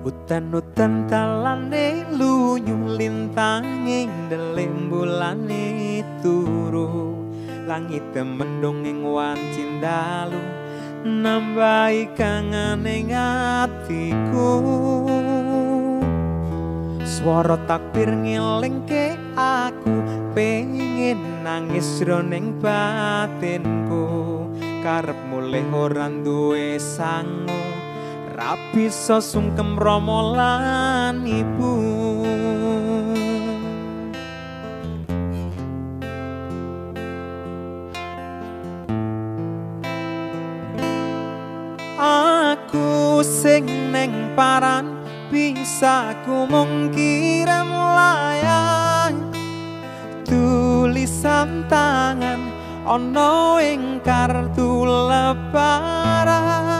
Udan-udan talane lunyu lintange ndeleng bulane turu langit mendung ing wancin dalu nambahi kangane atiku swara takbir ngelingke aku pengen nangis jroning batinku karep mulih ora duwe sangu rapi sosungkem Rama lan ibu aku sing neng paran bisa ku mung kirim layang tulisan tangan ana ing kartu lebaran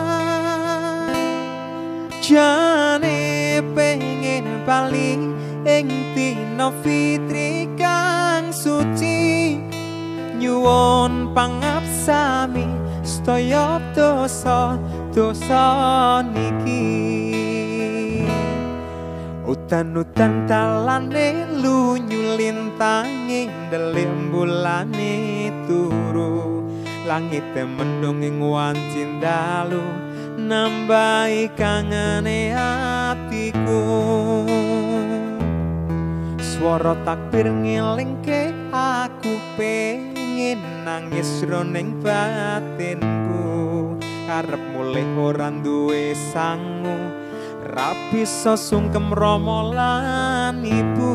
jane pengen bali ing dina fitri kang suci nyuwun pangapsami sedaya dosa niki udan-udan talane lunyu lintange ndeleng bulane turu langit mendung ing wancin dalu nambahi kangane atiku swara takbir ngelingke aku pengen nangis jroning batinku karep mulih ora duwe sangu rapi sosungkem Rama lan ibu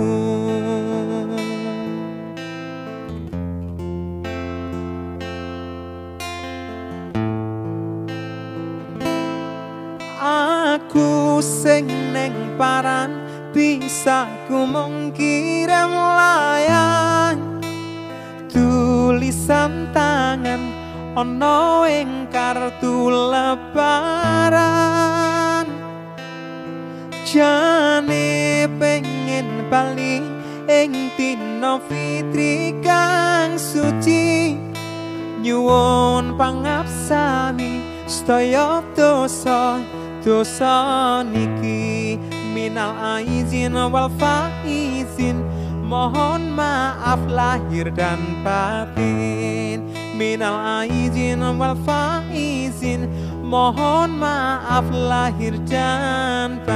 aku sing neng paran bisa ku mung kirim layang tulisan tangan ana ing kartu lebaran jane pengen bali ing dina fitri kang suci nyuwun pangapsami sedaya dosa niki minal aizin wal faizin mohon maaf lahir dan batin minal aizin wal faizin mohon maaf lahir dan batin